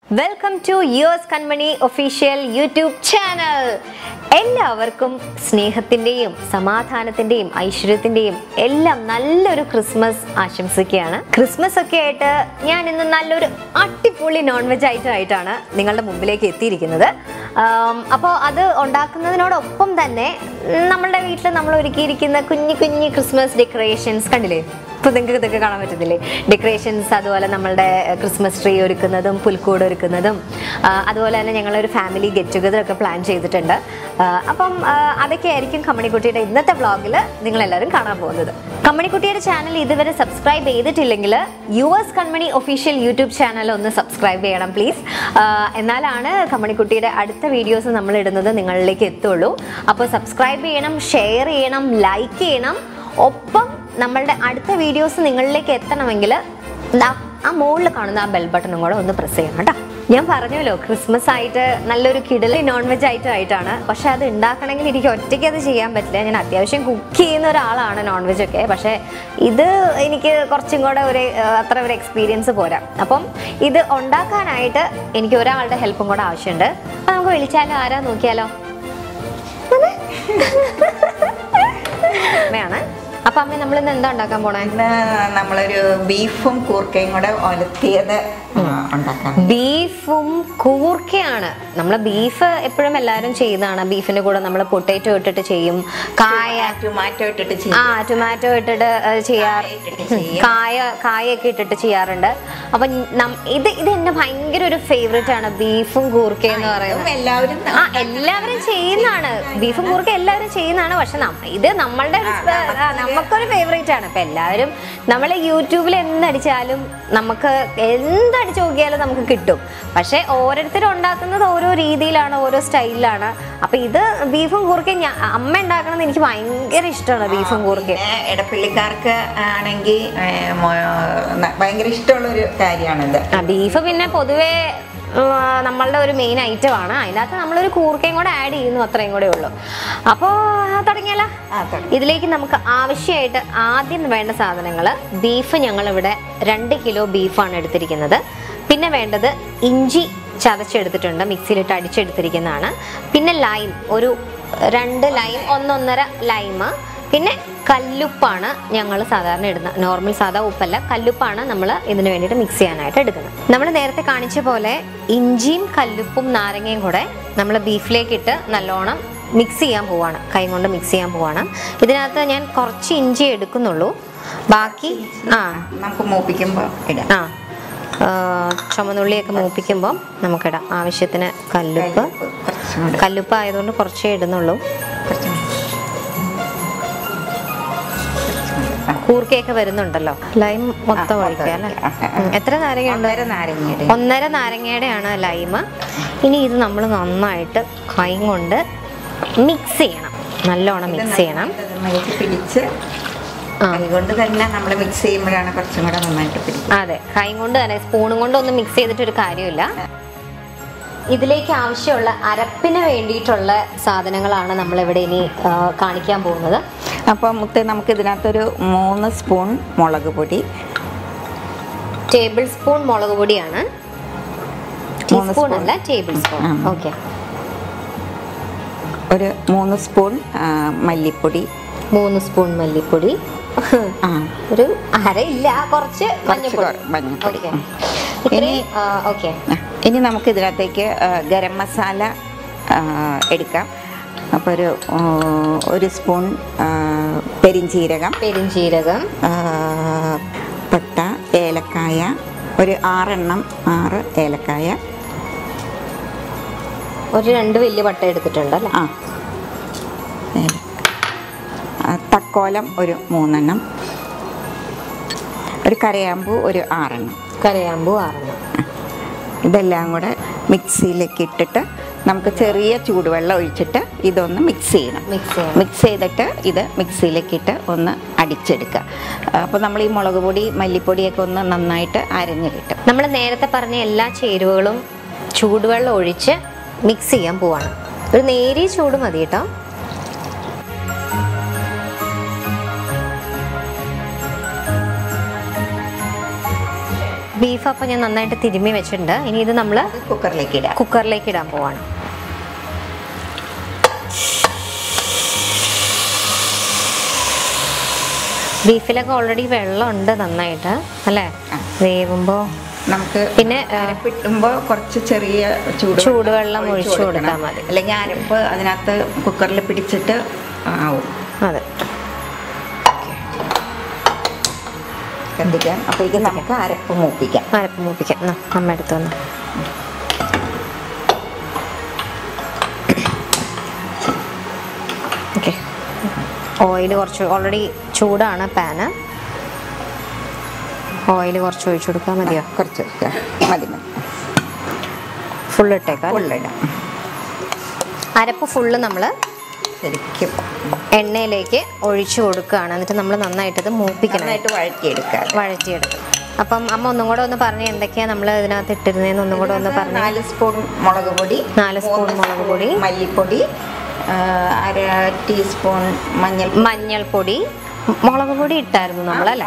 Welcome to yours KANMANI official YouTube channel. എല്ലാവർക്കും സ്നേഹത്തിന്റെയും സമാധാനത്തിന്റെയും ഐശ്വര്യത്തിന്റെയും എല്ലാം നല്ലൊരു ക്രിസ്മസ് ആശംസിക്കുകയാണ്. ക്രിസ്മസ് ഒക്കെ ആയിട്ട് ഞാൻ ഇന്ന് നല്ലൊരു അടിപൊളി നോൺ വെജ് ഐറ്റം ആയിട്ടാണ് നിങ്ങളുടെ മുമ്പിലേക്ക് എത്തിയിരിക്കുന്നത്. അപ്പോൾ അത് ഉണ്ടാക്കുന്നതിനോടൊപ്പം തന്നെ നമ്മളുടെ വീട്ടിൽ നമ്മൾ ഒരുക്കിയിരിക്കുന്ന കുഞ്ഞു കുഞ്ഞു ക്രിസ്മസ് ഡെക്കറേഷൻസ് കണ്ടില്ലേ? ഇപ്പോൾ നിങ്ങൾക്ക് ഇതൊക്കെ കാണാൻ പറ്റുന്നില്ലേ? ഡെക്കറേഷൻസ്, അതുപോലെ നമ്മളുടെ ക്രിസ്മസ് ട്രീ ഒരുക്കുന്നതും പുൽക്കൂട് ഒരുക്കുന്നതും, അതുപോലെ തന്നെ ഞങ്ങളൊരു ഫാമിലി ഗെറ്റ് ടുഗദർ ഒക്കെ പ്ലാൻ ചെയ്തിട്ടുണ്ട്. അപ്പം അതൊക്കെ ആയിരിക്കും കമ്മണിക്കുട്ടിയുടെ ഇന്നത്തെ വ്ളോഗിൽ നിങ്ങളെല്ലാവരും കാണാൻ പോകുന്നത്. കമ്മണിക്കുട്ടിയുടെ ചാനൽ ഇതുവരെ സബ്സ്ക്രൈബ് ചെയ്തിട്ടില്ലെങ്കിൽ yours Kanmani official YouTube channel ഒന്ന് സബ്സ്ക്രൈബ് ചെയ്യണം പ്ലീസ്. എന്നാലാണ് കമ്മണിക്കുട്ടിയുടെ അടുത്ത വീഡിയോസ് നമ്മൾ ഇടുന്നത് നിങ്ങളിലേക്ക് എത്തുള്ളൂ. അപ്പോൾ സബ്സ്ക്രൈബ് ചെയ്യണം, ഷെയർ ചെയ്യണം, ലൈക്ക് ചെയ്യണം. ഒപ്പം നമ്മളുടെ അടുത്ത വീഡിയോസ് നിങ്ങളിലേക്ക് എത്തണമെങ്കിൽ ആ മുകളിൽ കാണുന്ന ആ ബെൽ ബട്ടണും കൂടെ ഒന്ന് പ്രസ് ചെയ്യണം കേട്ടോ. ഞാൻ പറഞ്ഞല്ലോ ക്രിസ്മസ് ആയിട്ട് നല്ലൊരു കിടലി നോൺ വെജ് ഐറ്റം ആയിട്ടാണ്. പക്ഷെ അത് ഉണ്ടാക്കണമെങ്കിൽ എനിക്ക് ഒറ്റയ്ക്ക് അത് ചെയ്യാൻ പറ്റില്ല. ഞാൻ അത്യാവശ്യം കുക്ക് ചെയ്യുന്ന ഒരാളാണ് നോൺ വെജ് ഒക്കെ. പക്ഷേ ഇത് എനിക്ക് കുറച്ചും കൂടെ അത്ര ഒരു എക്സ്പീരിയൻസ് പോരാ. അപ്പം ഇത് ഉണ്ടാക്കാനായിട്ട് എനിക്ക് ഒരാളുടെ ഹെൽപ്പും കൂടെ ആവശ്യമുണ്ട്. അപ്പം നമുക്ക് വിളിച്ചാലോ? ആരാ നോക്കിയാലോ? അമ്മയാണ്. അപ്പൊ അമ്മ നമ്മൾ ഇന്ന് എന്താ ഉണ്ടാക്കാൻ പോണേ? നമ്മളൊരു ബീഫും കൂർക്കയും കൂടെ ഒലത്തിയത് ഉണ്ടാക്കാം. ബീഫും കൂർക്കയാണ്. നമ്മൾ ബീഫ് എപ്പോഴും എല്ലാവരും ചെയ്യുന്നതാണ്. ബീഫിന്റെ കൂടെ നമ്മൾ പൊട്ടേറ്റോ ഇട്ടിട്ട് ചെയ്യും, ടൊമാറ്റോ ഇട്ടിട്ട് ടൊമാറ്റോ ഇട്ടിട്ട് കായൊക്കെ ഇട്ടിട്ട് ചെയ്യാറുണ്ട്. അപ്പൊ ഇത് എന്റെ ഭയങ്കര ഒരു ഫേവറേറ്റ് ആണ് ബീഫും കൂർക്കയും എന്ന് പറയുന്നത്. എല്ലാവരും ചെയ്യുന്നതാണ് ബീഫും കൂർക്ക, എല്ലാവരും ചെയ്യുന്നതാണ്. പക്ഷെ ഇത് നമ്മളുടെ നമുക്കൊരു ഫേവറേറ്റ് ആണ്. ഇപ്പൊ എല്ലാവരും നമ്മളെ യൂട്യൂബിൽ എന്തടിച്ചാലും നമുക്ക് എന്തടിച്ചു നോക്കിയാലും നമുക്ക് കിട്ടും. പക്ഷെ ഓരോരുത്തരും ഉണ്ടാക്കുന്നത് ഓരോ രീതിയിലാണ്, ഓരോ സ്റ്റൈലിലാണ്. അപ്പൊ ഇത് ബീഫും കൂർക്കയും അമ്മ ഉണ്ടാക്കണമെന്ന് എനിക്ക് ഭയങ്കര ഇഷ്ടമാണ്. ബീഫും കൂർക്കയും ഇടപ്പള്ളിക്കാർക്ക് ആണെങ്കിൽ ഭയങ്കര ഇഷ്ടമുള്ള ഒരു കാര്യമാണിത്. ബീഫ് പിന്നെ പൊതുവേ നമ്മളുടെ ഒരു മെയിൻ ഐറ്റം ആണ്. അതിനകത്ത് നമ്മളൊരു കൂർക്കയും കൂടെ ആഡ് ചെയ്യുന്നു, അത്രയും കൂടെ ഉള്ളൂ. അപ്പോൾ തുടങ്ങിയാലോ? ഇതിലേക്ക് നമുക്ക് ആവശ്യമായിട്ട് ആദ്യം വേണ്ട സാധനങ്ങൾ: ബീഫ് ഞങ്ങളിവിടെ 2 കിലോ ബീഫാണ് എടുത്തിരിക്കുന്നത്. പിന്നെ വേണ്ടത് ഇഞ്ചി ചതച്ചെടുത്തിട്ടുണ്ട്, മിക്സിയിലിട്ട് അടിച്ചെടുത്തിരിക്കുന്നതാണ്. പിന്നെ ലൈം, ഒരു 2 ലൈം, 1.5 ലൈം. പിന്നെ കല്ലുപ്പാണ് ഞങ്ങൾ സാധാരണ ഇടുന്നത്. നോർമൽ സാധാ ഉപ്പല്ല, കല്ലുപ്പാണ് നമ്മൾ ഇതിന് വേണ്ടിയിട്ട് മിക്സ് ചെയ്യാനായിട്ട് എടുക്കുന്നത്. നമ്മൾ നേരത്തെ കാണിച്ച പോലെ ഇഞ്ചിയും കല്ലുപ്പും നാരങ്ങയും കൂടെ നമ്മൾ ബീഫിലേക്ക് ഇട്ട് നല്ലോണം മിക്സ് ചെയ്യാൻ പോവാണ്. കൈ കൊണ്ട് മിക്സ് ചെയ്യാൻ പോവാണ്. ഇതിനകത്ത് ഞാൻ കുറച്ച് ഇഞ്ചി എടുക്കുന്നുള്ളൂ, ബാക്കി നമുക്ക് മൂപ്പിക്കുമ്പോൾ ഇടാം. ചുമന്നുള്ളിയൊക്കെ മൂപ്പിക്കുമ്പോൾ നമുക്കിടാം. ആവശ്യത്തിന് കല്ലുപ്പ് ആയതുകൊണ്ട് കുറച്ചേ ഇടുന്നുള്ളൂ. കൂർക്കയൊക്കെ വരുന്നുണ്ടല്ലോ. ലൈം മൊത്തം ഒഴിക്കുക അല്ലേ? എത്ര നാരങ്ങയുണ്ട്? 1.5 നാരങ്ങയുടെയാണ് ലൈം. ഇനി ഇത് നമ്മൾ നന്നായിട്ട് കൈ കൊണ്ട് മിക്സ് ചെയ്യണം, നല്ലോണം മിക്സ് ചെയ്യണം. പിടിച്ച് കൊണ്ട് തന്നെ നമ്മൾ മിക്സ് ചെയ്യുമ്പോഴാണ് കുറച്ചും കൂടെ നന്നായിട്ട് പിടിക്കും. അതെ, കൈ കൊണ്ട് തന്നെ, സ്പൂണും കൊണ്ട് ഒന്നും മിക്സ് ചെയ്തിട്ടൊരു കാര്യമില്ല. ഇതിലേക്ക് ആവശ്യമുള്ള അരപ്പിന് വേണ്ടിയിട്ടുള്ള സാധനങ്ങളാണ് നമ്മളിവിടെ ഇനി കാണിക്കാൻ പോകുന്നത്. അപ്പം നമുക്ക് ഇതിനകത്തൊരു 3 സ്പൂൺ മുളക് പൊടി, ടേബിൾ സ്പൂൺ മുളക് പൊടിയാണ്, ടീസ്പൂൺ അല്ല, ടേബിൾ സ്പൂൺ. ഓക്കെ. ഒരു 3 സ്പൂൺ മല്ലിപ്പൊടി, 3 സ്പൂൺ മല്ലിപ്പൊടി, ഒരു അരയില്ല, കുറച്ച് മഞ്ഞൾപ്പൊടി. ഇനി നമുക്ക് ഇതിനകത്തേക്ക് ഗരം മസാല എടുക്കാം. അപ്പോൾ ഒരു സ്പൂൺ പെരിഞ്ചീരകം, പട്ട, ഏലക്കായ, ഒരു 6 ഏലക്കായ, ഒരു 2 വലിയ പട്ട എടുത്തിട്ടുണ്ട് അല്ലേ? തക്കോലം ഒരു 3 ഒരു കരയാമ്പൂ ഒരു 6 ഇതെല്ലാം കൂടെ മിക്സിയിലേക്ക് ഇട്ടിട്ട് നമുക്ക് ചെറിയ ചൂടുവെള്ളം ഒഴിച്ചിട്ട് ഇതൊന്ന് മിക്സ് ചെയ്യണം. മിക്സ് ചെയ്തിട്ട് ഇത് മിക്സിയിലേക്ക് ഇട്ട് ഒന്ന് അടിച്ചെടുക്കുക. അപ്പോൾ നമ്മൾ ഈ മുളക് പൊടി മല്ലിപ്പൊടിയൊക്കെ ഒന്ന് നന്നായിട്ട് അരഞ്ഞ് കിട്ടും. നമ്മൾ നേരത്തെ പറഞ്ഞ എല്ലാ ചേരുവകളും ചൂടുവെള്ളം ഒഴിച്ച് മിക്സ് ചെയ്യാൻ പോവാണ്. ഒരു നേരിയ ചൂട് മതി കേട്ടോ. ബീഫ് അപ്പം ഞാൻ നന്നായിട്ട് തിരുമ്മി വെച്ചിട്ടുണ്ട്. ഇനി ഇത് നമ്മൾ കുക്കറിലേക്ക് ഇടാൻ പോവാണ്. ബീഫിലൊക്കെ ഓൾറെഡി വെള്ളമുണ്ട് നന്നായിട്ട് അല്ലേ, വേവുമ്പോൾ നമുക്ക് പിന്നെ കിട്ടുമ്പോൾ കുറച്ച് ചെറിയ ചൂടുവെള്ളം ഒഴിച്ചു കൊടുത്താൽ മതി, അല്ലെങ്കിൽ അരപ്പ് അതിനകത്ത് കുക്കറിൽ പിടിച്ചിട്ട് ആവും. അതെ, കണ്ടിക്കാം. അപ്പോഴേക്കും നമുക്ക് അരപ്പ് മൂപ്പിക്കാം. അമ്മ എടുത്തു വന്നു. ഓക്കെ, ഓയിൽ കുറച്ച് ഓൾറെഡി ചൂടാണ് പാന്. ഓയിൽ കുറച്ച് ഒഴിച്ചു കൊടുക്കാൻ മതിയോ? കുറച്ച് മതി. ഫുള്ള് ഇട്ടേക്കാം. അരപ്പ് ഫുള്ള് നമ്മൾ ശരിക്കും എണ്ണയിലേക്ക് ഒഴിച്ചു കൊടുക്കുകയാണ്. എന്നിട്ട് നമ്മൾ നന്നായിട്ട് മൂപ്പിക്കണം, വഴറ്റിയെടുക്കാം. അപ്പം അമ്മ ഒന്നും കൂടെ ഒന്ന് പറഞ്ഞ് എന്തൊക്കെയാണ് നമ്മൾ ഇതിനകത്ത് ഇട്ടിരുന്നതെന്ന് ഒന്നും കൂടെ ഒന്ന് പറഞ്ഞു. 4 സ്പൂൺ മുളക് പൊടി, 4 സ്പൂൺ മുളക് പൊടി, മല്ലിപ്പൊടി, 1/2 ടീസ്പൂൺ മഞ്ഞൾപ്പൊടി. മുളക് പൊടി ഇട്ടായിരുന്നു നമ്മളല്ലേ?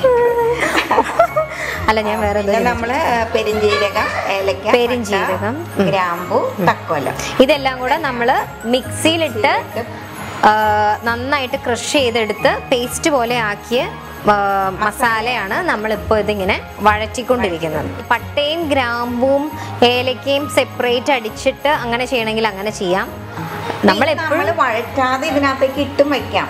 അല്ല, ഞാൻ വേറെ നമ്മള് പെരിഞ്ജീരകം, ഗ്രാമ്പു, തക്കോലം ഇതെല്ലാം കൂടെ നമ്മള് മിക്സിയിലിട്ട് നന്നായിട്ട് ക്രഷ് ചെയ്തെടുത്ത് പേസ്റ്റ് പോലെ ആക്കിയ മസാലയാണ് നമ്മളിപ്പോൾ ഇതിങ്ങനെ വഴറ്റിക്കൊണ്ടിരിക്കുന്നത്. പട്ടയും ഗ്രാമ്പും ഏലക്കയും സെപ്പറേറ്റ് അടിച്ചിട്ട് അങ്ങനെ ചെയ്യണമെങ്കിൽ അങ്ങനെ ചെയ്യാം. നമ്മളെപ്പോഴും വഴറ്റാതെ ഇതിനകത്തേക്ക് ഇട്ട് വെക്കാം.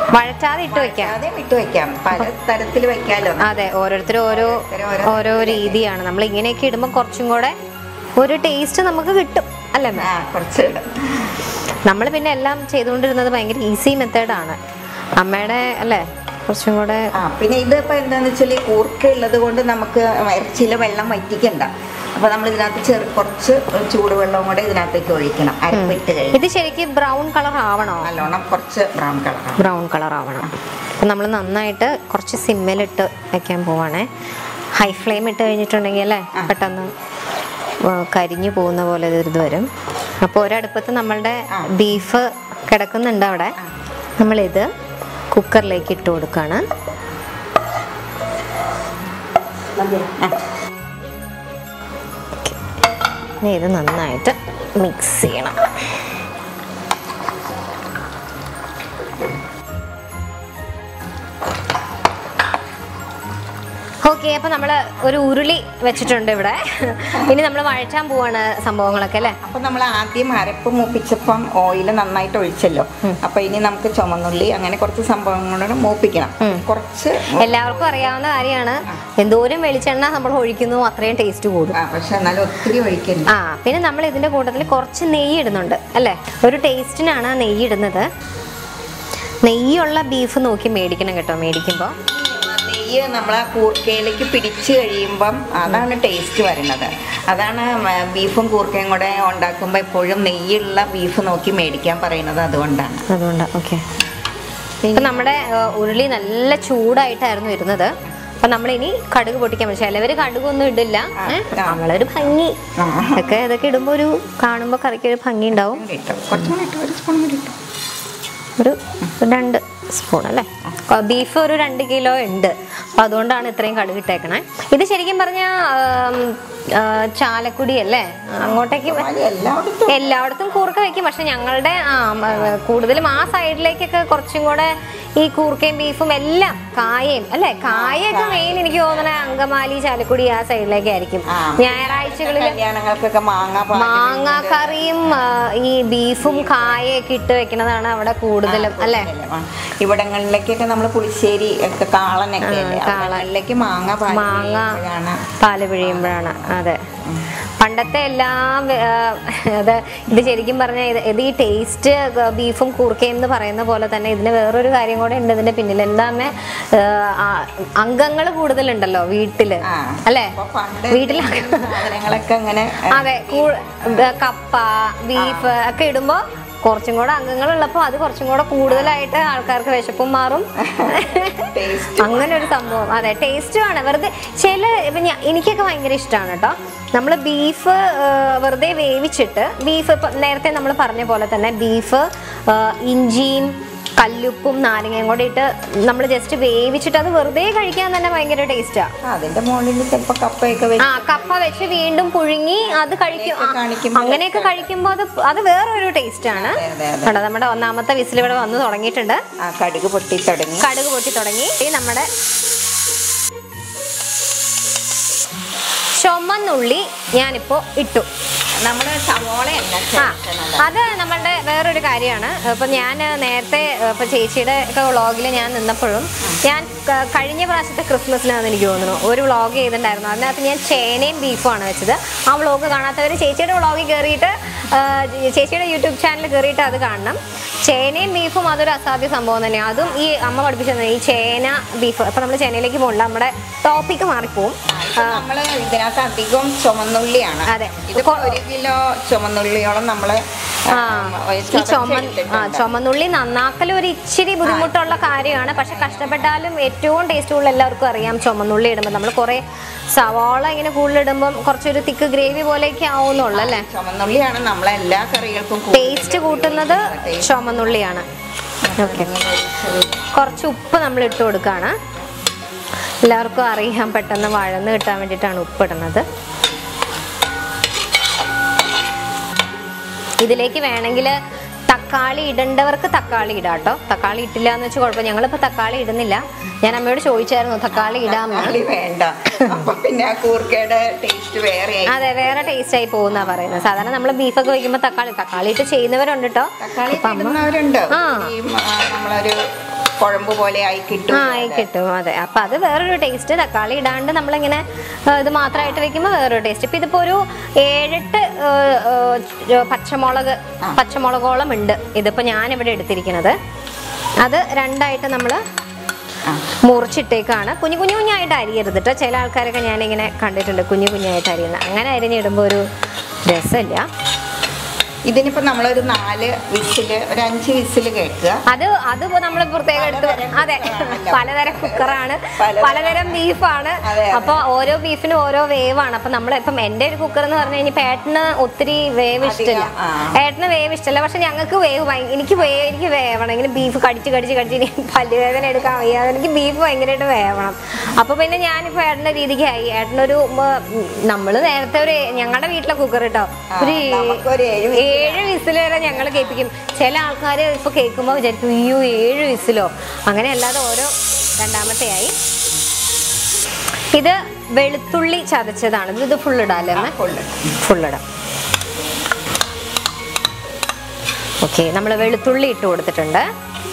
പല തരത്തിൽ വെക്കാലോ. അതെ, ഓരോരുത്തരും ഓരോ രീതിയാണ്. നമ്മൾ ഇങ്ങനെയൊക്കെ ഇടുമ്പോൾ കുറച്ചും കൂടെ ഒരു ടേസ്റ്റ് നമുക്ക് കിട്ടും അല്ലേ? കുറച്ച് നമ്മൾ പിന്നെ എല്ലാം ചെയ്തുകൊണ്ടിരുന്നത് ഭയങ്കര ഈസി മെത്തേഡാണ് അമ്മയുടെ അല്ലേ, കുറച്ചും കൂടെ. പിന്നെ ഇതിപ്പോ എന്താന്ന് വെച്ചാൽ കൂർക്ക ഉള്ളത് കൊണ്ട് നമുക്ക് ഇറച്ചിയിലെ വെള്ളം വറ്റിക്കണ്ട. അപ്പൊ നമ്മൾ ഇതിനകത്ത് കുറച്ച് ചൂടുവെള്ളം കൂടെ ഇതിനകത്തേക്ക് ഒഴിക്കണം. അരപ്പിട്ട് കഴിഞ്ഞ് ഇത് ശരിക്കും ബ്രൗൺ കളർ ആവണോ? നല്ലോണം കുറച്ച് ബ്രൗൺ കളർ ആവണം. അപ്പം നമ്മൾ നന്നായിട്ട് കുറച്ച് സിമ്മിലിട്ട് വെക്കാൻ പോവാണേ. ഹൈ ഫ്ലെയിം ഇട്ട് കഴിഞ്ഞിട്ടുണ്ടെങ്കിൽ അല്ലേ പെട്ടെന്ന് കരിഞ്ഞു പോകുന്ന പോലെ ഇത് വരും. അപ്പോൾ ഒരടുപ്പത്ത് നമ്മളുടെ ബീഫ് കിടക്കുന്നുണ്ട് അവിടെ. നമ്മളിത് കുക്കറിലേക്ക് ഇട്ട് കൊടുക്കുകയാണ്. ഇത് നന്നായിട്ട് മിക്സ് ചെയ്യണം. ഓക്കെ, അപ്പൊ നമ്മള് ഒരു ഉരുളി വെച്ചിട്ടുണ്ട് ഇവിടെ. ഇനി നമ്മൾ വഴറ്റാൻ പോവാണ് സംഭവങ്ങളൊക്കെ അല്ലേ? അപ്പൊ നമ്മൾ ആദ്യം അരപ്പ് മൂപ്പിച്ചപ്പം ഓയിൽ നന്നായിട്ട് ഒഴിച്ചല്ലോ. അപ്പൊ ഇനി നമുക്ക് ചുമന്നുള്ളി അങ്ങനെ കുറച്ച് സംഭവങ്ങളോട് മൂപ്പിക്കണം. കുറച്ച് എല്ലാവർക്കും അറിയാവുന്ന കാര്യമാണ്, എന്തോരം വെളിച്ചെണ്ണ നമ്മൾ ഒഴിക്കുന്നു അത്രയും ടേസ്റ്റ് കൂടും. പക്ഷെ എന്നാലും ഒത്തിരി ഒഴിക്കരുത്. പിന്നെ നമ്മൾ ഇതിന്റെ കൂട്ടത്തിൽ കുറച്ച് നെയ്യ് ഇടുന്നുണ്ട് അല്ലേ? ഒരു ടേസ്റ്റിനാണ് നെയ്യ് ഇടുന്നത്. നെയ്യുള്ള ബീഫ് നോക്കി മേടിക്കണം കേട്ടോ. മേടിക്കുമ്പോൾ നമ്മളെ കൂർക്കയിലേക്ക് പിടിച്ചു കഴിയുമ്പം അതാണ് ടേസ്റ്റ് വരുന്നത്. അതാണ് ബീഫും കൂർക്കയും കൂടെ ഉണ്ടാക്കുമ്പോൾ എപ്പോഴും നെയ്യുള്ള ബീഫ് നോക്കി മേടിക്കാൻ പറയുന്നത്. അതുകൊണ്ടാണ്. ഓക്കെ, ഇപ്പം നമ്മുടെ ഉരുളി നല്ല ചൂടായിട്ടായിരുന്നു ഇരുന്നത്. അപ്പം നമ്മളിനി കടുക് പൊട്ടിക്കാൻ പറ്റും. ചിലവർ കടുകൊന്നും ഇടില്ല, നമ്മളൊരു ഭംഗി ഒക്കെ ഇതൊക്കെ ഇടുമ്പോൾ ഒരു കാണുമ്പോൾ കറിക്ക് ഒരു ഭംഗി ഉണ്ടാവും. ഒരു 2 സ്പൂൺ അല്ലേ? ബീഫ് ഒരു 2 കിലോ ഉണ്ട്. അപ്പം അതുകൊണ്ടാണ് ഇത്രയും കടുക് ഇട്ടേക്കണേ. ഇത് ശരിക്കും പറഞ്ഞാൽ ചാലക്കുടി അല്ലേ? അങ്ങോട്ടേക്ക് എല്ലായിടത്തും കൂർക്ക വെക്കും. പക്ഷെ ഞങ്ങളുടെ കൂടുതലും ആ സൈഡിലേക്കൊക്കെ കുറച്ചും കൂടെ ഈ കൂർക്കയും ബീഫും എല്ലാം കായയും അല്ലേ? കായൊക്കെ മെയിൻ എനിക്ക് തോന്നണേ അങ്കമാലി, ചാലക്കുടി ആ സൈഡിലേക്കായിരിക്കും. ഞായറാഴ്ചകളിൽ മാങ്ങ കറിയും ഈ ബീഫും കായൊക്കെ ഇട്ട് വെക്കുന്നതാണ് അവിടെ കൂടുതലും അല്ലേ? ഇവിടങ്ങളിലേക്കൊക്കെ നമ്മൾ പുളിശ്ശേരി ഒക്കെ കാളനൊക്കെ മാങ്ങ പാല് പിഴിയുമ്പോഴാണ്. അതെ, പണ്ടത്തെ എല്ലാം ഇത് ശരിക്കും പറഞ്ഞാൽ ഇത് ഈ ടേസ്റ്റ് ബീഫും കൂർക്കയും എന്ന് പറയുന്ന പോലെ തന്നെ ഇതിന് വേറൊരു കാര്യം കൂടെ ഉണ്ട് ഇതിന്റെ പിന്നിൽ. എന്താന്ന് അംഗങ്ങൾ കൂടുതലുണ്ടല്ലോ വീട്ടില് അല്ലേ? വീട്ടില് അതെ, കപ്പ ബീഫ് ഒക്കെ ഇടുമ്പോ കുറച്ചും കൂടെ അംഗങ്ങളുള്ളപ്പോൾ അത് കുറച്ചും കൂടെ കൂടുതലായിട്ട് ആൾക്കാർക്ക് വിശപ്പും മാറും. അങ്ങനെ ഒരു സംഭവം. അതെ, ടേസ്റ്റുമാണ്. വെറുതെ എനിക്കൊക്കെ ഭയങ്കര ഇഷ്ടമാണ് കേട്ടോ. നമ്മൾ ബീഫ് വെറുതെ വേവിച്ചിട്ട് ബീഫ് ഇപ്പം നേരത്തെ നമ്മൾ പറഞ്ഞ പോലെ തന്നെ ബീഫ് ഇഞ്ചിയും കല്ലുപ്പും നാരങ്ങയും കൂടി ഇട്ട് നമ്മൾ ജസ്റ്റ് വേവിച്ചിട്ട് അത് വെറുതെ കഴിക്കാൻ തന്നെ ഭയങ്കര ടേസ്റ്റാ. അതിന്റെ മുകളിൽ ചിലപ്പോൾ കപ്പയൊക്കെ കപ്പ വെച്ച് വീണ്ടും പുഴുങ്ങി അത് കഴിക്കും. അങ്ങനെയൊക്കെ കഴിക്കുമ്പോൾ അത് വേറൊരു ടേസ്റ്റ് ആണ്. നമ്മുടെ ഒന്നാമത്തെ വിസിൽ ഇവിടെ വന്ന് തുടങ്ങിയിട്ടുണ്ട്. കടുക് പൊട്ടി തുടങ്ങി. നമ്മുടെ ചുമന്നുള്ളി ഞാനിപ്പോ ഇട്ടു. അത് നമ്മളുടെ വേറൊരു കാര്യമാണ്. ഇപ്പൊ ഞാൻ നേരത്തെ ഇപ്പൊ ചേച്ചിയുടെ ഒക്കെ വ്ളോഗിൽ ഞാൻ നിന്നപ്പോഴും ഞാൻ കഴിഞ്ഞ പ്രാവശ്യത്തെ ക്രിസ്മസിനാണെന്ന് എനിക്ക് തോന്നുന്നു ഒരു വ്ളോഗ് ചെയ്തിട്ടുണ്ടായിരുന്നു. അതിനകത്ത് ഞാൻ ചേനയും ബീഫുമാണ് വെച്ചത്. ആ വ്ളോഗ് കാണാത്തവർ ചേച്ചിയുടെ വ്ളോഗിൽ കയറിയിട്ട് ചേച്ചിയുടെ യൂട്യൂബ് ചാനൽ കയറിയിട്ട് അത് കാണണം. ചേനയും ബീഫും അതൊരു അസാധ്യ സംഭവം തന്നെയാണ്. അതും ഈ അമ്മ പഠിപ്പിച്ചത് ഈ ചേന ബീഫ്. അപ്പൊ നമ്മൾ ചേനയിലേക്ക് പോകണ്ട, നമ്മുടെ ടോപ്പിക്ക് മാറിപ്പോവും. ഇതിനകത്ത് അധികം ചുമന്നുള്ളിയാണ്. അതെ, 1 കിലോ ചുമന്നുള്ളിയോളം നമ്മള് ഈ ചുമന്നുള്ളി നന്നാക്കൽ ഒരു ഇച്ചിരി ബുദ്ധിമുട്ടുള്ള കാര്യമാണ്. പക്ഷെ കഷ്ടപ്പെട്ടാലും ഏറ്റവും ടേസ്റ്റ് എല്ലാവർക്കും അറിയാം. ചുമന്നുള്ളി ഇടുമ്പോൾ നമ്മൾ കുറെ സവാള ഇങ്ങനെ കൂടുതലിടുമ്പം കുറച്ചൊരു തിക്ക് ഗ്രേവി പോലെയൊക്കെ ആവുന്നുള്ളൂ അല്ലേ. ചുമന്നുള്ളിയാണ് നമ്മളെ എല്ലാ കറികൾക്കും ടേസ്റ്റ് കൂട്ടുന്നത്. ചുമന്നുള്ളിയാണ്. ഓക്കെ, കുറച്ച് ഉപ്പ് നമ്മൾ ഇട്ട് കൊടുക്കുകയാണ്. എല്ലാവർക്കും അറിയാം, പെട്ടെന്ന് വഴന്ന് കിട്ടാൻ വേണ്ടിയിട്ടാണ് ഉപ്പ് ഇടുന്നത്. ഇതിലേക്ക് വേണമെങ്കിൽ തക്കാളി ഇടേണ്ടവർക്ക് തക്കാളി ഇടാം കേട്ടോ. തക്കാളി ഇട്ടില്ല എന്ന് വെച്ചാൽ കുഴപ്പം. ഞങ്ങളിപ്പോൾ തക്കാളി ഇടുന്നില്ല. ഞാൻ അമ്മയോട് ചോദിച്ചായിരുന്നു തക്കാളി ഇടാമെന്ന്. വേണ്ട, അതെ, വേറെ ടേസ്റ്റ് ആയി പോകുന്ന പറയുന്നത്. സാധാരണ നമ്മൾ ബീഫൊക്കെ വയ്ക്കുമ്പോൾ തക്കാളി ഇട്ട് ചെയ്യുന്നവരുണ്ട് കേട്ടോ. കുഴമ്പ് പോലെ ആയി കിട്ടും. അതെ, അപ്പൊ അത് വേറൊരു ടേസ്റ്റ്. തക്കാളി ഇടാണ്ട് നമ്മളിങ്ങനെ ഇത് മാത്രമായിട്ട് വെക്കുമ്പോൾ വേറൊരു ടേസ്റ്റ്. ഇപ്പൊ ഇതിപ്പോ ഒരു 7-8 പച്ചമുളകോളം ഉണ്ട്. ഇതിപ്പോ ഞാനിവിടെ എടുത്തിരിക്കുന്നത്. അത് രണ്ടായിട്ട് നമ്മള് മുറിച്ചിട്ടേക്കാണ്. കുഞ്ഞായിട്ട് അരിയരുത് കേട്ടോ. ചില ആൾക്കാരൊക്കെ ഞാനിങ്ങനെ കണ്ടിട്ടുണ്ട് കുഞ്ഞായിട്ട് അരിയുന്നത്. അങ്ങനെ അരിഞ്ഞിടുമ്പോൾ ഒരു രസമില്ല. ഇതിനിപ്പോ നമ്മളൊരു 4 വിസില്, ഒരു 5 വിസില് കേൾക്കുക. അത് നമ്മൾ പ്രത്യേകം എടുത്ത്. അതെ, പലതരം കുക്കറാണ്, പലതരം ബീഫാണ്. അപ്പൊ ഓരോ ബീഫിനും ഓരോ വേവാണ്. അപ്പൊ നമ്മളിപ്പം എന്റെ ഒരു കുക്കർ എന്ന് പറഞ്ഞു കഴിഞ്ഞാൽ ഏട്ടന് ഒത്തിരി വേവ് ഇഷ്ടമില്ല. പക്ഷെ ഞങ്ങൾക്ക് എനിക്ക് വേവണം. ഇങ്ങനെ ബീഫ് കടിച്ച് പല്ലുവേദന എടുക്കാൻ വയ്യ. എനിക്ക് ബീഫ് ഭയങ്കരമായിട്ട് വേവണം. അപ്പൊ പിന്നെ ഞാനിപ്പോ ഏട്ടന്റെ രീതിക്ക് ആയി. ഏട്ടനൊരു നമ്മള് നേരത്തെ ഞങ്ങളുടെ വീട്ടിലെ കുക്കർ കേട്ടോ, ഒരു 7 വിസിൽ വരെ ഞങ്ങൾ കേൾപ്പിക്കും. ചില ആൾക്കാർ ഇപ്പൊ കേൾക്കുമ്പോൾ വിചാരിക്കും അയ്യോ 7 വിസിലോ. അങ്ങനെ അല്ലാതെ ഓരോ രണ്ടാമത്തെ ആയി. ഇത് വെളുത്തുള്ളി ചതച്ചതാണ്. ഇത് ഫുള്ളിടാം അല്ലേ? ഫുള്ളിടാം. ഓക്കെ, നമ്മൾ വെളുത്തുള്ളി ഇട്ട് കൊടുത്തിട്ടുണ്ട്.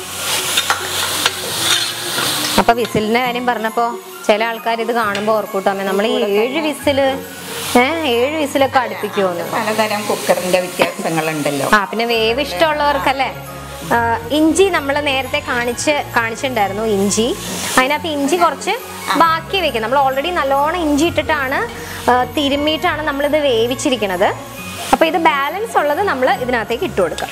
അപ്പൊ വിസിലിന്റെ കാര്യം പറഞ്ഞപ്പോ ചില ആൾക്കാർ ഇത് കാണുമ്പോൾ ഓർക്കൂട്ടാമേ നമ്മൾ ഈ 7 വിസിലൊക്കെ അടുപ്പിക്കുമോ? പലതരം കുക്കറിന്റെ വ്യത്യാസങ്ങളുണ്ടല്ലോ. പിന്നെ വേവ് ഇഷ്ടമുള്ളവർക്കല്ലേ. ഇഞ്ചി നമ്മൾ നേരത്തെ കാണിച്ചിട്ടുണ്ടായിരുന്നു. ഇഞ്ചി, അതിനകത്ത് ഇഞ്ചി കുറച്ച് ബാക്കി വെക്കും. നമ്മൾ ഓൾറെഡി നല്ലോണം ഇഞ്ചി ഇട്ടിട്ടാണ് തിരുമ്മിയിട്ടാണ് നമ്മളിത് വേവിച്ചിരിക്കുന്നത്. അപ്പൊ ഇത് ബാലൻസ് ഉള്ളത് നമ്മൾ ഇതിനകത്തേക്ക് ഇട്ട് കൊടുക്കാം.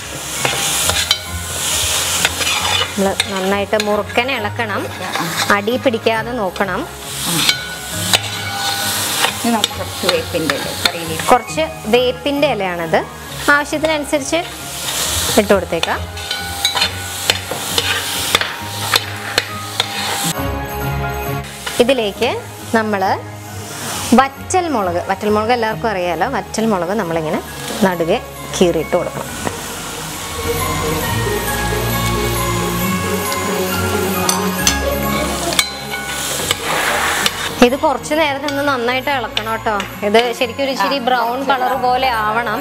നമ്മൾ നന്നായിട്ട് മുറുക്കനെ ഇളക്കണം, അടി പിടിക്കാതെ നോക്കണം. കുറച്ച് വേപ്പിന്റെ ഇലയാണത്. ആവശ്യത്തിനനുസരിച്ച് ഇട്ട് കൊടുത്തേക്കാം. ഇതിലേക്ക് നമ്മൾ വറ്റൽമുളക് എല്ലാവർക്കും അറിയാലോ. വറ്റൽമുളക് നമ്മളിങ്ങനെ നടുകെ കീറിയിട്ട് കൊടുക്കണം. ഇത് കുറച്ച് നേരത്തെ ഒന്ന് നന്നായിട്ട് ഇളക്കണം കേട്ടോ. ഇത് ശരിക്കും ഒരു ഇച്ചിരി ബ്രൗൺ കളർ പോലെ ആവണം.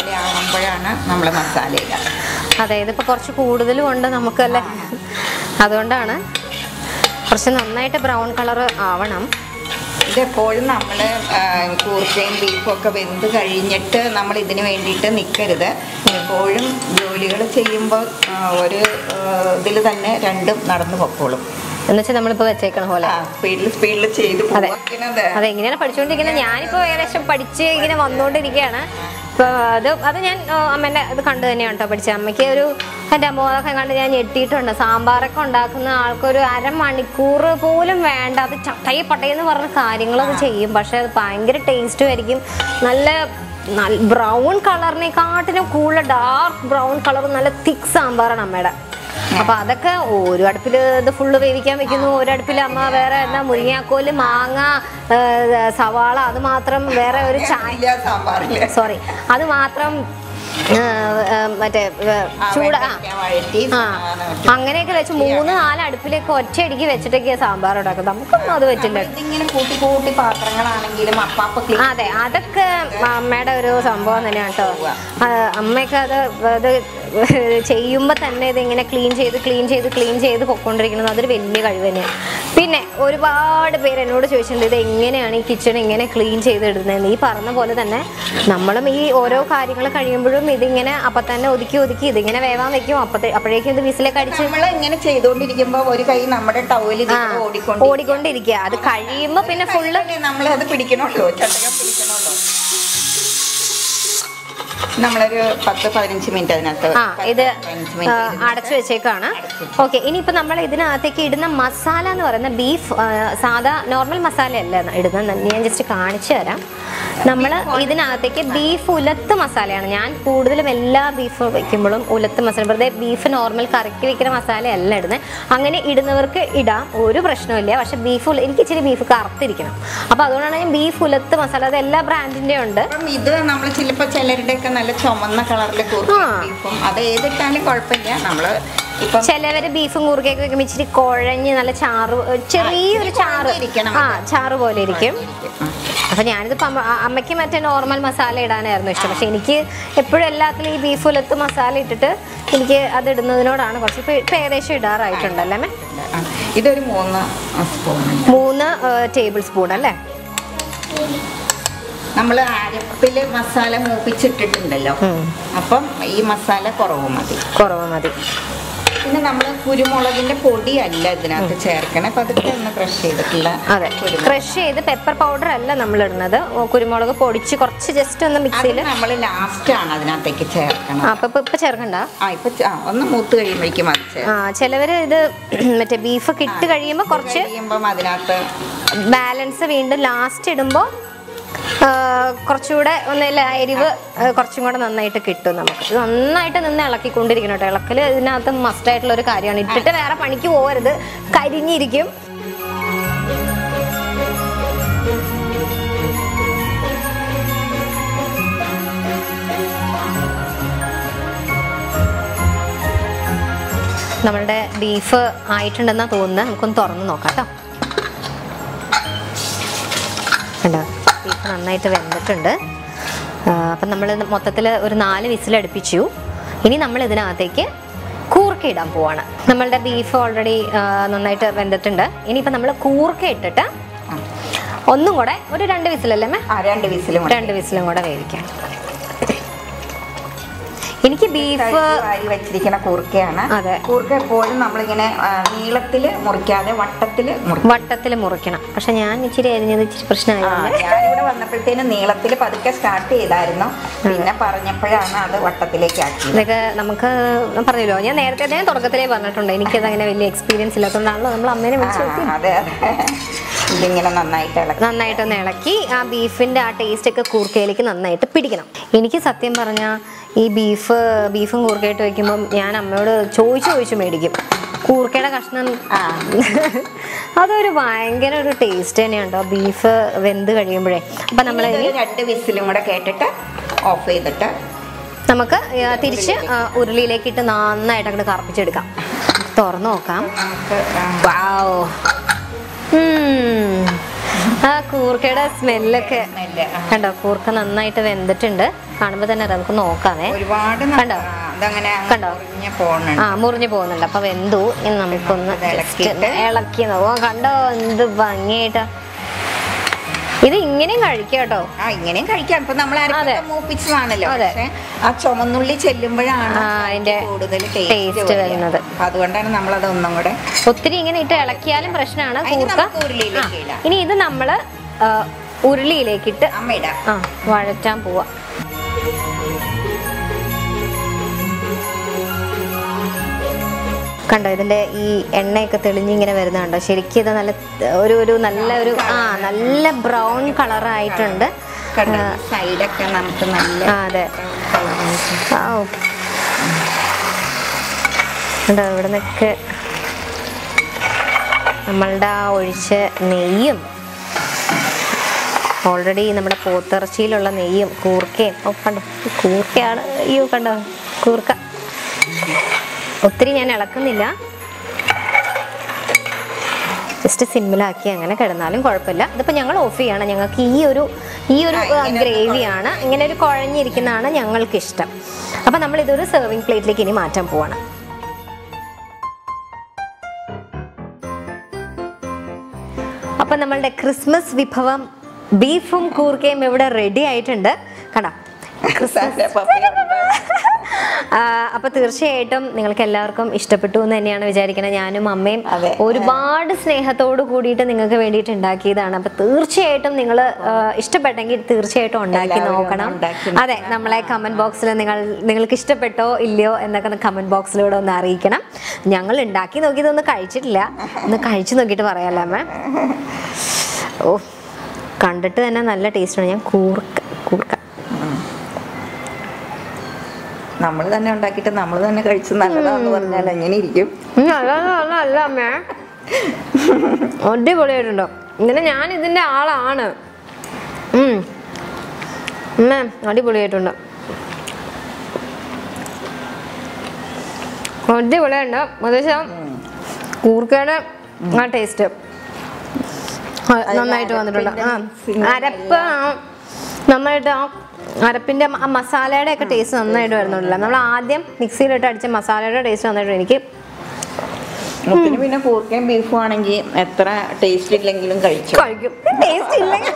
അതെ, ഇതിപ്പോ കുറച്ച് കൂടുതലും ഉണ്ട് നമുക്കല്ലേ, അതുകൊണ്ടാണ് കുറച്ച് നന്നായിട്ട് ബ്രൗൺ കളർ ആവണം. ഇതെപ്പോഴും നമ്മൾ കൂർക്കയും ബീഫും ഒക്കെ വെന്ത് കഴിഞ്ഞിട്ട് നമ്മൾ ഇതിന് വേണ്ടിയിട്ട് നിൽക്കരുത്. എപ്പോഴും ജോലികൾ ചെയ്യുമ്പോൾ ഒരു ഇതിൽ തന്നെ രണ്ടും നടന്നു പൊക്കോളും. എന്നുവെച്ചാൽ നമ്മളിപ്പോ വെച്ചേക്കണ പോലെ സ്പീഡിൽ ചെയ്ത്. അതെ, എങ്ങനെയാണ് പഠിച്ചുകൊണ്ടിരിക്കുന്നത്. ഞാനിപ്പോ ഏകദേശം പഠിച്ച് ഇങ്ങനെ വന്നുകൊണ്ടിരിക്കുകയാണ്. ഇപ്പൊ അത് ഞാൻ അമ്മേന്റെ ഇത് കണ്ടു തന്നെയാണ് കേട്ടോ പഠിച്ചത്. അമ്മയ്ക്ക് എൻ്റെ അമ്മോതൊക്കെ കണ്ട് ഞാൻ ഞെട്ടിയിട്ടുണ്ട്. സാമ്പാറൊക്കെ ഉണ്ടാക്കുന്ന ആൾക്കൊരു 1/2 മണിക്കൂർ പോലും വേണ്ട. അത് ചട്ടയെ പട്ടയെന്ന് പറഞ്ഞ കാര്യങ്ങളത് ചെയ്യും. പക്ഷെ അത് ഭയങ്കര ടേസ്റ്റും ആയിരിക്കും. നല്ല ബ്രൗൺ കളറിനെക്കാട്ടിലും കൂടുതൽ ഡാർക്ക് ബ്രൗൺ കളർ, നല്ല തിക്ക് സാമ്പാറാണ് അമ്മയുടെ. അപ്പൊ അതൊക്കെ ഒരു അടുപ്പില് ഇത് ഫുള്ള് വേവിക്കാൻ വെക്കുന്നു, ഒരടുപ്പിൽ അമ്മ വേറെ എന്താ മുരിങ്ങാക്കോല്, മാങ്ങ, സവാള, അത് മാത്രം വേറെ ഒരു സോറി അത് മാത്രം മറ്റേ ചൂട് അങ്ങനെയൊക്കെ വെച്ച് 3-4 അടുപ്പിലേക്ക് ഒറ്റയടിക്ക് വെച്ചിട്ടൊക്കെ സാമ്പാർ ഉണ്ടാക്കും. നമുക്കൊന്നും അത് പറ്റില്ല. അതെ, അതൊക്കെ അമ്മയുടെ ഒരു സംഭവം തന്നെയാണ് കേട്ടോ. അമ്മയൊക്കെ അത് ചെയ്യുമ്പോൾ തന്നെ ഇതിങ്ങനെ ക്ലീൻ ചെയ്ത് പൊയ്ക്കൊണ്ടിരിക്കുന്നത് അതൊരു വലിയ കഴിവ് തന്നെയാണ്. പിന്നെ ഒരുപാട് പേര് എന്നോട് ചോദിച്ചിട്ടുണ്ട് ഇത് എങ്ങനെയാണ് ഈ കിച്ചൺ ഇങ്ങനെ ക്ലീൻ ചെയ്തിടുന്നതെന്ന്. ഈ പറഞ്ഞ പോലെ തന്നെ നമ്മളും ഈ ഓരോ കാര്യങ്ങൾ കഴിയുമ്പോഴും ഇതിങ്ങനെ അപ്പം തന്നെ ഒതുക്കി ഇതിങ്ങനെ വേവാൻ വെക്കും. അപ്പോഴേക്കും ഇത് വിസിലൊക്കെ അടിച്ച് ഇങ്ങനെ ചെയ്തുകൊണ്ടിരിക്കുമ്പോൾ ഒരു കൈ നമ്മുടെ ടവലിൽ ഓടിക്കൊണ്ടിരിക്കുക. അത് കഴിയുമ്പോൾ പിന്നെ ഫുള്ള് നമ്മളത് പിടിക്കണമല്ലോ, ചട്ടകം പിടിക്കണമല്ലോ. നമ്മളൊരു 10-15 മിനിറ്റ് അതിനകത്ത് ഇത് അടച്ചു വെച്ചേക്കാണ്. ഓക്കെ, ഇനിയിപ്പോൾ നമ്മൾ ഇതിനകത്തേക്ക് ഇടുന്ന മസാല എന്ന് പറയുന്ന ബീഫ് സാധാ നോർമൽ മസാല അല്ല ഇടുന്നത്. ഞാൻ ജസ്റ്റ് കാണിച്ചു തരാം. നമ്മൾ ഇതിനകത്തേക്ക് ബീഫ് ഉലത്ത് മസാലയാണ്. ഞാൻ കൂടുതലും എല്ലാ ബീഫ് വയ്ക്കുമ്പോഴും ഉലത്ത് മസാല, വെറുതെ ബീഫ് നോർമൽ കറിക്ക് വെക്കുന്ന മസാല അല്ല ഇടുന്നത്. അങ്ങനെ ഇടുന്നവർക്ക് ഇടാം, ഒരു പ്രശ്നമില്ല. പക്ഷെ എനിക്ക് ഇച്ചിരി ബീഫ് കറുത്തിരിക്കണം. അപ്പോൾ അതുകൊണ്ടാണ് ഞാൻ ബീഫ് ഉലത്ത് മസാല, അത് എല്ലാ ബ്രാൻഡിൻ്റെ ഉണ്ട്. ഇത് നമ്മൾ ചിലപ്പോൾ ചിലരുടെയൊക്കെ നല്ല ചുമന്ന കളറിൽ ബീഫും അത് ഏതിട്ടാലും കുഴപ്പമില്ല. നമ്മള് ചിലവര് ബീഫും കൂർക്കയൊക്കെ വെക്കുമ്പോൾ ഇച്ചിരി കുഴഞ്ഞ് നല്ല ചാറ്, ചെറിയൊരു ചാറ് പോലെ ഇരിക്കും. അപ്പൊ ഞാനിത് അമ്മയ്ക്ക് മറ്റേ നോർമൽ മസാല ഇടാനായിരുന്നു ഇഷ്ടം. പക്ഷെ എനിക്ക് എപ്പോഴും എല്ലാത്തിലും ഈ ബീഫ് ഉലത്ത് മസാല ഇട്ടിട്ട് എനിക്ക് അത് ഇടുന്നതിനോടാണ് കുറച്ച്. ഇപ്പൊ ഏകദേശം ഇടാറായിട്ടുണ്ടല്ലേ അമ്മേ? ഇതൊരു 3 ടേബിൾ സ്പൂൺ അല്ലേ? നമ്മൾ അരപ്പില് മസാല മൂപ്പിച്ചിട്ടിട്ടുണ്ടല്ലോ, അപ്പം ഈ മസാല കുറവ് മതി. പിന്നെ നമ്മൾ കുരുമുളകിന്റെ പൊടി അല്ല ഇതിനകത്ത് ചേർക്കണേ, അപ്പൊ അതൊക്കെ ഒന്ന് ക്രഷ് ചെയ്തിട്ടില്ല. അതെ, ക്രഷ് ചെയ്ത് പെപ്പർ പൗഡർ അല്ല നമ്മൾ ഇടുന്നത്, കുരുമുളക് പൊടിച്ച് കുറച്ച് ജസ്റ്റ് ഒന്ന് മിക്സിയിൽ നമ്മൾ ലാസ്റ്റ് ആണ് അതിനകത്തേക്ക് ചേർക്കണം. അപ്പൊ ഇപ്പൊ ചേർക്കണ്ട, ഒന്ന് മൂത്ത് കഴിയുമ്പോഴേക്കും അത് ചിലവര് ഇത് മറ്റേ ബീഫ് ഇട്ട് കഴിയുമ്പോ കുറച്ച് അതിനകത്ത് ബാലൻസ് വീണ്ടും ലാസ്റ്റ് ഇടുമ്പോ കുറച്ചുകൂടെ ഒന്നില്ല എരിവ് കുറച്ചും കൂടെ നന്നായിട്ട് കിട്ടും. നമുക്ക് നന്നായിട്ട് നിന്ന് ഇളക്കിക്കൊണ്ടിരിക്കണം കേട്ടോ. ഇളക്കൽ ഇതിനകത്ത് മസ്റ്റ് ആയിട്ടുള്ള ഒരു കാര്യമാണ്. ഇട്ടിട്ട് വേറെ പണിക്ക് പോകരുത്, കരിഞ്ഞിരിക്കും. നമ്മളുടെ ബീഫ് ആയിട്ടുണ്ടെന്നാ തോന്നുന്നത്. നമുക്കൊന്ന് തുറന്ന് നോക്കാം കേട്ടോ. കണ്ടോ, ബീഫ് നന്നായിട്ട് വെന്തിട്ടുണ്ട്. അപ്പം നമ്മൾ മൊത്തത്തിൽ ഒരു 4 വിസിലടുപ്പിച്ചു. ഇനി നമ്മൾ ഇതിനകത്തേക്ക് കൂർക്ക ഇടാൻ പോവാണ്. നമ്മളുടെ ബീഫ് ഓൾറെഡി നന്നായിട്ട് വെന്തിട്ടുണ്ട്. ഇനിയിപ്പോൾ നമ്മൾ കൂർക്ക ഇട്ടിട്ട് ഒന്നും കൂടെ ഒരു 2 വിസിലല്ലേ അമ്മേ? 2 വിസിലും കൂടെ വേവിക്കാം. എനിക്ക് ബീഫ് വെച്ചിരിക്കുന്ന കൂർക്കയാണ്. അതെ, കൂർക്ക എപ്പോഴും നമ്മളിങ്ങനെ നീളത്തില് മുറിക്കാതെ വട്ടത്തില് മുറിക്കണം. പക്ഷെ ഞാൻ ഇച്ചിരി അരിഞ്ഞത് ഇച്ചിരി പ്രശ്നമായി. ഞാനിവിടെ വന്നപ്പോഴത്തേനും നീളത്തില് പതുക്കെ സ്റ്റാർട്ട് ചെയ്തായിരുന്നു, പിന്നെ പറഞ്ഞപ്പോഴാണ് അത് വട്ടത്തിലേക്ക് ആക്കി. ഇതൊക്കെ നമുക്ക് പറഞ്ഞല്ലോ, ഞാൻ നേരത്തെ തുടക്കത്തിലേ പറഞ്ഞിട്ടുണ്ട്, എനിക്കത് അങ്ങനെ വലിയ എക്സ്പീരിയൻസ് ഇല്ലാത്തതുകൊണ്ടാണല്ലോ നമ്മൾ അമ്മേനെ വിളിച്ചു. അതെ, ഇതിങ്ങനെ നന്നായിട്ടൊന്ന് ഇളക്കി ആ ബീഫിന്റെ ആ ടേസ്റ്റ് ഒക്കെ കൂർക്കയിലേക്ക് നന്നായിട്ട് പിടിക്കണം. എനിക്ക് സത്യം പറഞ്ഞാൽ ഈ ബീഫും കൂർക്കയിട്ട് വയ്ക്കുമ്പം ഞാൻ അമ്മയോട് ചോദിച്ചു മേടിക്കും. കൂർക്കയുടെ കഷ്ണം അതൊരു ഭയങ്കര ഒരു ടേസ്റ്റ് തന്നെയാണ് കേട്ടോ ബീഫ് വെന്ത് കഴിയുമ്പോഴേ. അപ്പം നമ്മൾ 2 വിസിലും കൂടെ കേട്ടിട്ട് ഓഫ് ചെയ്തിട്ട് നമുക്ക് തിരിച്ച് ഉരുളിയിലേക്ക് ഇട്ട് നന്നായിട്ട് അങ്ങോട്ട് കറപ്പിച്ചെടുക്കാം. തുറന്നു നോക്കാം. വാവ്, ആ കൂർക്കയുടെ സ്മെല്ലൊക്കെ കണ്ടോ. കൂർക്ക നന്നായിട്ട് വെന്തിട്ടുണ്ട്. കാണുമ്പോ തന്നെ നമുക്ക് നോക്കാമേ. കണ്ടോ മുറിഞ്ഞു പോകുന്നുണ്ട്. അപ്പൊ വെന്തു. ഇനി നമുക്കൊന്ന് ഇളക്കി നോക്കാം. കണ്ടോ എന്ത് ഭംഗിയായിട്ടാ. ഇത് ഇങ്ങനെയും കഴിക്കാം കേട്ടോ. ഇങ്ങനെയും കഴിക്കാം. ഇപ്പൊ നമ്മൾ മൂപ്പിച്ചതാണല്ലോ. ആ ചുമന്നുള്ളി ചെല്ലുമ്പോഴാണ് അതിന്റെ കൂടുതൽ ടേസ്റ്റ് വരുന്നത്. അതുകൊണ്ടാണ് നമ്മളത് ഒന്നും കൂടെ ഒത്തിരി ഇങ്ങനെ ഇട്ട് ഇളക്കിയാലും പ്രശ്നമാണ് കൂർക്ക. ഇനി ഇത് നമ്മള് ഉരുളിയിലേക്കിട്ട് വഴറ്റാൻ പോവാ. കണ്ടോ ഇതിന്റെ ഈ എണ്ണയൊക്കെ തെളിഞ്ഞിങ്ങനെ വരുന്ന കണ്ടോ. ശരിക്കും ഇത് നല്ല ഒരു നല്ല ബ്രൗൺ കളറായിട്ടുണ്ട്. സൈഡൊക്കെ നമുക്ക് നല്ല അതെ. ഇവിടെ നിന്നൊക്കെ നമ്മളുടെ ആ ഒഴിച്ച നെയ്യും ഓൾറെഡി നമ്മുടെ പോത്തിറച്ചിയിലുള്ള നെയ്യും കൂർക്കയും കണ്ടോ, കൂർക്കയാണ്. അയ്യോ കണ്ടോ കൂർക്ക. ഒത്തിരി ഞാൻ ഇളക്കുന്നില്ല, ജസ്റ്റ് സിമ്മിലാക്കി അങ്ങനെ കിടന്നാലും കുഴപ്പമില്ല. ഇതിപ്പോൾ ഞങ്ങൾ ഓഫ് ചെയ്യണം. ഞങ്ങൾക്ക് ഈ ഒരു ഗ്രേവിയാണ്, ഇങ്ങനെ ഒരു കുഴഞ്ഞിരിക്കുന്നതാണ് ഞങ്ങൾക്ക് ഇഷ്ടം. അപ്പം നമ്മൾ ഇതൊരു സെർവിങ് പ്ലേറ്റിലേക്ക് ഇനി മാറ്റാൻ പോവാണ്. അപ്പം നമ്മളുടെ ക്രിസ്മസ് വിഭവം ബീഫും കൂർക്കയും ഇവിടെ റെഡി ആയിട്ടുണ്ട്. കണ്ടോ അപ്പൊ തീർച്ചയായിട്ടും നിങ്ങൾക്ക് എല്ലാവർക്കും ഇഷ്ടപ്പെട്ടു എന്ന് തന്നെയാണ് വിചാരിക്കുന്നത്. ഞാനും അമ്മയും ഒരുപാട് സ്നേഹത്തോട് കൂടിയിട്ട് നിങ്ങൾക്ക് വേണ്ടിയിട്ട് ഉണ്ടാക്കിയതാണ്. അപ്പൊ തീർച്ചയായിട്ടും നിങ്ങൾ ഇഷ്ടപ്പെട്ടെങ്കിൽ തീർച്ചയായിട്ടും ഉണ്ടാക്കി നോക്കണം. അതെ, നമ്മളെ കമന്റ് ബോക്സിൽ നിങ്ങൾക്ക് ഇഷ്ടപ്പെട്ടോ ഇല്ലയോ എന്നൊക്കെ കമന്റ് ബോക്സിലൂടെ ഒന്ന് അറിയിക്കണം. ഞങ്ങൾ ഉണ്ടാക്കി നോക്കിയതൊന്നും കഴിച്ചിട്ടില്ല, ഒന്ന് കഴിച്ചു നോക്കിയിട്ട് പറയാമല്ലോ അമ്മ. ഓ കണ്ടിട്ട് തന്നെ നല്ല ടേസ്റ്റാണ്. ഞാൻ കൂർക്ക നമ്മൾ തന്നെ ഉണ്ടാക്കിയിട്ട് നമ്മൾ തന്നെ കഴിച്ച് നല്ലതാന്ന് പറഞ്ഞാൽ എങ്ങനെ ഇരിക്കും? അല്ല അമ്മേ, അടിപൊളിയായിട്ടുണ്ടോ? ഇങ്ങനെ ഞാൻ ഇതിന്റെ ആളാണ്. അമ്മേ അടിപൊളിയായിട്ടുണ്ട്, അടിപൊളിയുണ്ട്. ഏകദേശം കൂർക്കയുടെ ആ ടേസ്റ്റ് നന്നായിട്ട് വന്നിട്ടുണ്ട്. അരപ്പ് നന്നായിട്ട് ആ അരപ്പിന്റെ ആ മസാലയുടെ ഒക്കെ ടേസ്റ്റ് നന്നായിട്ട് വരുന്നുണ്ടല്ലോ. നമ്മൾ ആദ്യം മിക്സിയിലിട്ട് അടിച്ച മസാലയുടെ ടേസ്റ്റ് നന്നായിട്ട് എനിക്ക്. പിന്നെ കൂർക്കയും ബീഫും ആണെങ്കിൽ എത്ര ടേസ്റ്റ് ഇല്ലെങ്കിലും കഴിക്കും. ടേസ്റ്റ് ഇല്ലെങ്കിൽ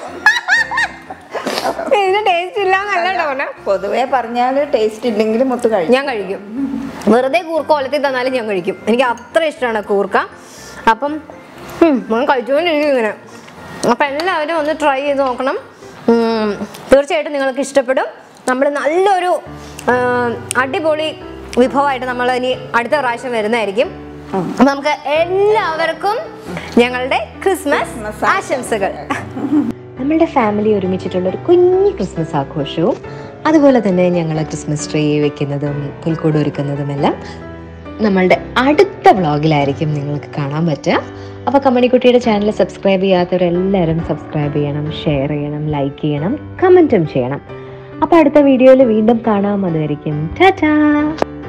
ഇതിന് ടേസ്റ്റ് ഇല്ല. പൊതുവേ പറഞ്ഞാല് ടേസ്റ്റ് ഇല്ലെങ്കിലും ഞാൻ കഴിക്കും. വെറുതെ കൂർക്ക ഒലത്തി തന്നാലും ഞാൻ കഴിക്കും. എനിക്ക് അത്ര ഇഷ്ടമാണ് കൂർക്ക. അപ്പം ഞാൻ കഴിച്ചുകൊണ്ടിരിക്കും ഇങ്ങനെ. അപ്പം എല്ലാവരും ഒന്ന് ട്രൈ ചെയ്ത് നോക്കണം. തീർച്ചയായിട്ടും നിങ്ങൾക്ക് ഇഷ്ടപ്പെടും. നമ്മൾ നല്ലൊരു അടിപൊളി വിഭവമായിട്ട് നമ്മൾ ഇനി അടുത്ത പ്രാവശ്യം വരുന്നതായിരിക്കും. നമുക്ക് എല്ലാവർക്കും ഞങ്ങളുടെ ക്രിസ്മസ് ആശംസകൾ. നമ്മളുടെ ഫാമിലി ഒരുമിച്ചിട്ടുള്ള ഒരു കുഞ്ഞു ക്രിസ്മസ് ആഘോഷവും അതുപോലെ തന്നെ ഞങ്ങൾ ക്രിസ്മസ് ട്രീ വെക്കുന്നതും പുൽക്കൂട് ഒരുക്കുന്നതുമെല്ലാം നമ്മളുടെ അടുത്ത വ്ളോഗിലായിരിക്കും നിങ്ങൾക്ക് കാണാൻ പറ്റുക. അപ്പോൾ കമ്മണിക്കുട്ടിയുടെ ചാനൽ സബ്സ്ക്രൈബ് ചെയ്യാത്തവരെല്ലാവരും സബ്സ്ക്രൈബ് ചെയ്യണം, ഷെയർ ചെയ്യണം, ലൈക്ക് ചെയ്യണം, കമൻറ്റും ചെയ്യണം. അപ്പോൾ അടുത്ത വീഡിയോയിൽ വീണ്ടും കാണാം. അതുവരെയും ടാറ്റാ.